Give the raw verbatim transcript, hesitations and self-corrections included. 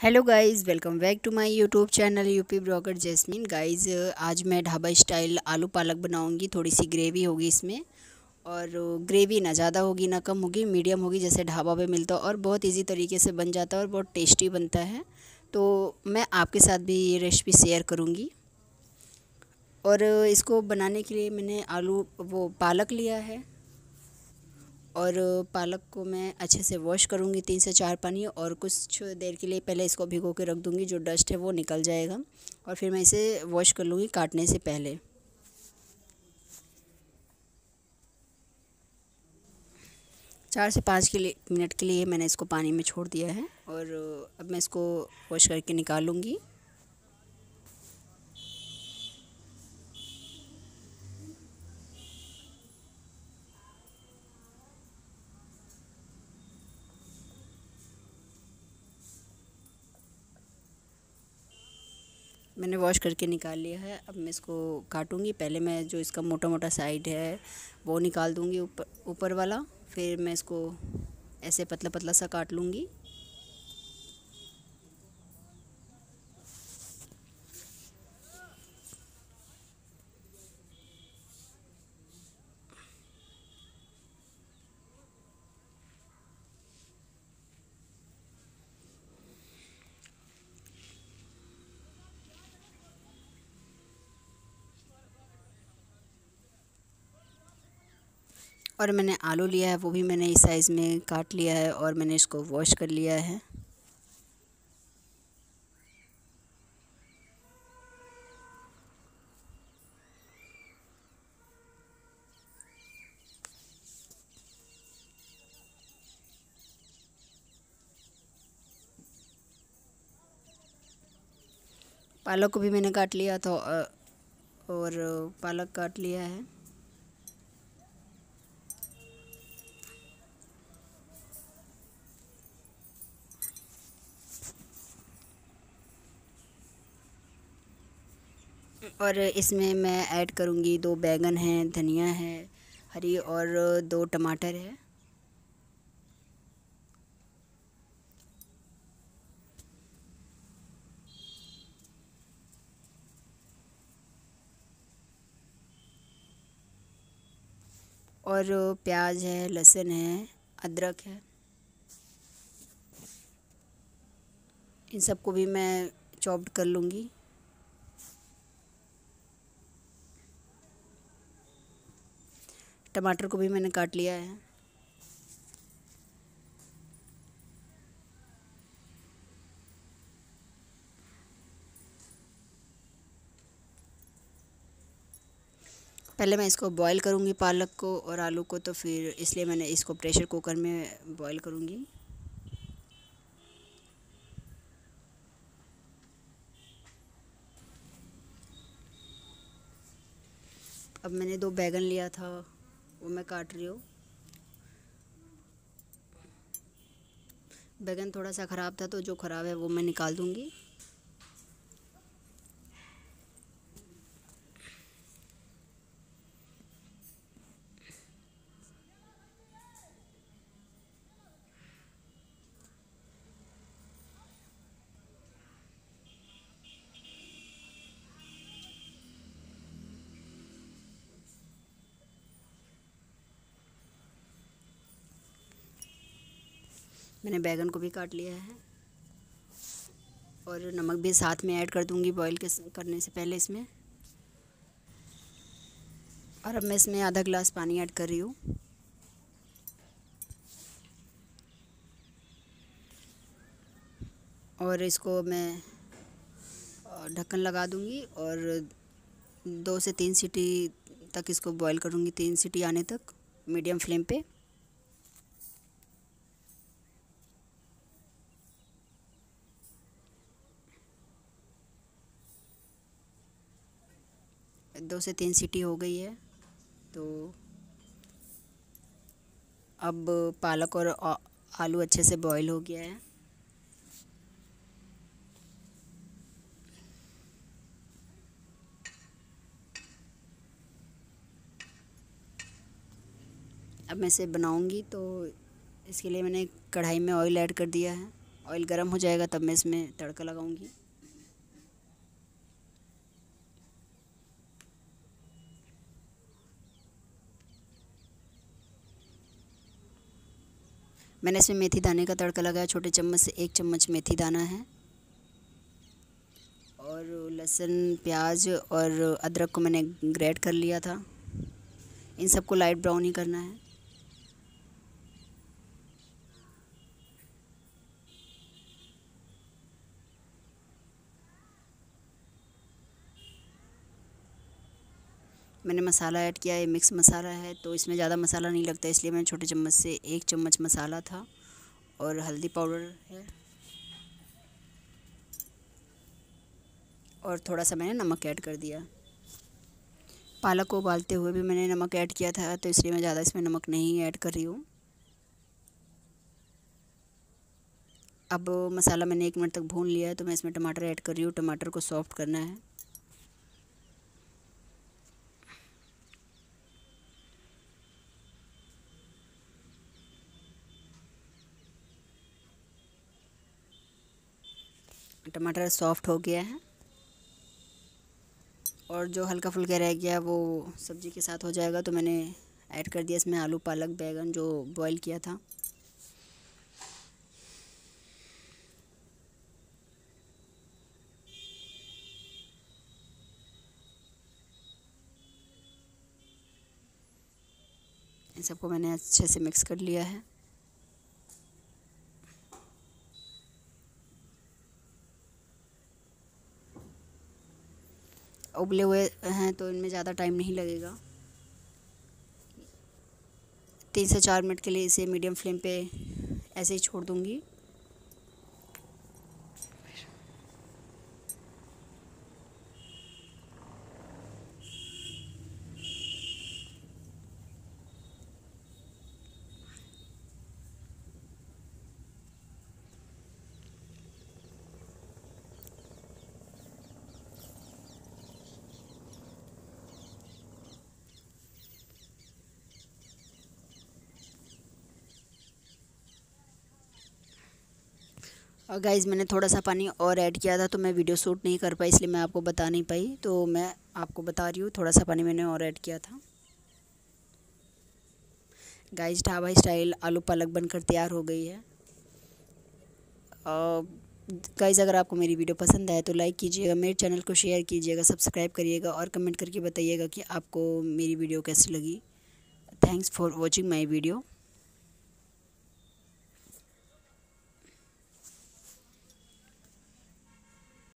Hello guys, welcome back to my YouTube channel UP blogger Jasmine. Guys, आज मैं dhaba style आलू पालक बनाऊंगी। थोड़ी सी ग्रेवी होगी इसमें, और ग्रेवी ना ज़्यादा होगी ना कम होगी, मीडियम होगी जैसे ढाबा पे मिलता है, और बहुत इजी तरीके से बन जाता है और बहुत टेस्टी बनता है। तो मैं आपके साथ भी ये रेसिपी शेयर करूँगी। और इसको बनाने के लिए मैंने आलू वो पालक लिया है, और पालक को मैं अच्छे से वॉश करूँगी तीन से चार पानी, और कुछ देर के लिए पहले इसको भिगो के रख दूँगी, जो डस्ट है वो निकल जाएगा। और फिर मैं इसे वॉश कर लूँगी काटने से पहले। चार से पाँच के लिए मिनट के लिए मैंने इसको पानी में छोड़ दिया है, और अब मैं इसको वॉश करके निकाल लूँगी। मैंने वॉश करके निकाल लिया है। अब मैं इसको काटूँगी। पहले मैं जो इसका मोटा मोटा साइड है वो निकाल दूँगी, ऊपर ऊपर वाला। फिर मैं इसको ऐसे पतला पतला सा काट लूँगी। और मैंने आलू लिया है, वो भी मैंने इस साइज़ में काट लिया है, और मैंने इसको वॉश कर लिया है। पालक को भी मैंने काट लिया था, और पालक काट लिया है। और इसमें मैं ऐड करूँगी दो बैंगन हैं, धनिया है हरी, और दो टमाटर है। और प्याज है, लहसुन है, अदरक है। इन सबको भी मैं चॉप्ड कर लूँगी। टमाटर को भी मैंने काट लिया है। पहले मैं इसको बॉईल करूँगी पालक को और आलू को, तो फिर इसलिए मैंने इसको प्रेशर कुकर में बॉईल करूँगी। अब मैंने दो बैंगन लिया था, वो मैं काट रही हूँ। बैंगन थोड़ा सा ख़राब था, तो जो ख़राब है वो मैं निकाल दूँगी। मैंने बैंगन को भी काट लिया है, और नमक भी साथ में ऐड कर दूँगी बॉईल के करने से पहले इसमें। और अब मैं इसमें आधा गिलास पानी ऐड कर रही हूँ। और इसको मैं ढक्कन लगा दूँगी, और दो से तीन सीटी तक इसको बॉईल करूँगी, तीन सीटी आने तक मीडियम फ्लेम पे। दो से तीन सीटी हो गई है, तो अब पालक और आलू अच्छे से बॉईल हो गया है। अब मैं इसे बनाऊंगी, तो इसके लिए मैंने कढ़ाई में ऑयल ऐड कर दिया है। ऑयल गर्म हो जाएगा तब मैं इसमें तड़का लगाऊंगी। मैंने इसमें मेथी दाने का तड़का लगाया, छोटे चम्मच से एक चम्मच मेथी दाना है। और लहसुन, प्याज और अदरक को मैंने ग्रेट कर लिया था। इन सबको लाइट ब्राउन ही करना है। मैंने मसाला ऐड किया है, मिक्स मसाला है तो इसमें ज़्यादा मसाला नहीं लगता, इसलिए मैंने छोटे चम्मच से एक चम्मच मसाला था। और हल्दी पाउडर है और थोड़ा सा मैंने नमक ऐड कर दिया। पालक को उबालते हुए भी मैंने नमक ऐड किया था, तो इसलिए मैं ज़्यादा इसमें नमक नहीं ऐड कर रही हूँ। अब मसाला मैंने एक मिनट तक भून लिया है, तो मैं इसमें टमाटर ऐड कर रही हूँ। टमाटर को सॉफ्ट करना है। टमाटर सॉफ्ट हो गया है और जो हल्का फुल्का रह गया वो सब्ज़ी के साथ हो जाएगा, तो मैंने ऐड कर दिया इसमें आलू, पालक, बैंगन जो बॉईल किया था। इन सबको मैंने अच्छे से मिक्स कर लिया है। उबले हुए हैं तो इनमें ज़्यादा टाइम नहीं लगेगा। तीन से चार मिनट के लिए इसे मीडियम फ्लेम पे ऐसे ही छोड़ दूँगी। और गाइज़ मैंने थोड़ा सा पानी और ऐड किया था, तो मैं वीडियो शूट नहीं कर पाई, इसलिए मैं आपको बता नहीं पाई, तो मैं आपको बता रही हूँ थोड़ा सा पानी मैंने और ऐड किया था। गाइज़ ढाबा स्टाइल आलू पालक बनकर तैयार हो गई है। गाइज़ अगर आपको मेरी वीडियो पसंद आए तो लाइक कीजिएगा, मेरे चैनल को शेयर कीजिएगा, सब्सक्राइब करिएगा और कमेंट करके बताइएगा कि आपको मेरी वीडियो कैसी लगी। Thanks for watching my video.